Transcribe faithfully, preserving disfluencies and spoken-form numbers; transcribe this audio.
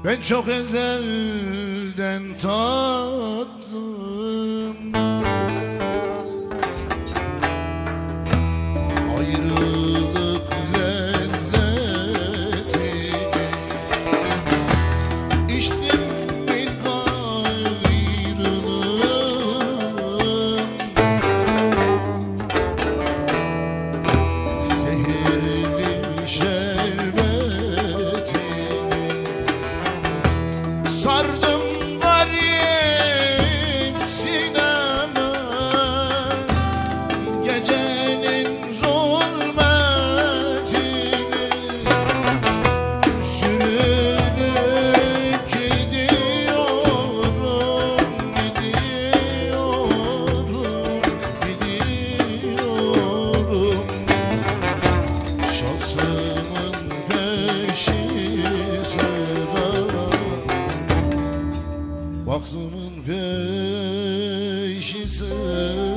Ben çok ezelden tattım ayrılık lezzetini. İçtim bir gayrılığım, zehirli şerbetini. Sardım garip sineme gecenin zulmetini. Sürünüp gidiyorum, gidiyorum, gidiyorum. Şansımın peşi sıra, bahtımın peşi sıra.